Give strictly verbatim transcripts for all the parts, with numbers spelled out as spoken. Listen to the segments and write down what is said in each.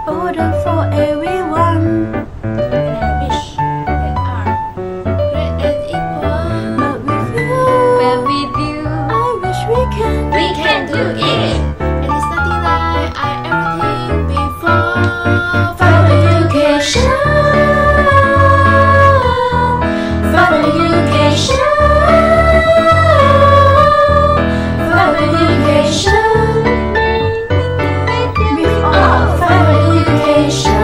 order for everyone. And I wish they are great and equal. But with you, But with you, I wish we can. we can do it. And it's nothing like I everything before. Further education, further education, further education. With all further education.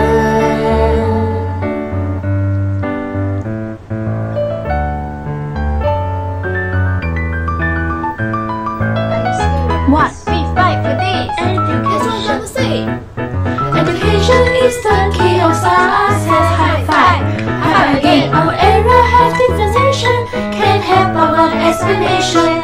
What? We fight for this. That's what I'm gonna say. Education is the key of success. High five, high five again. Our era has differentiation. Can't help our explanation.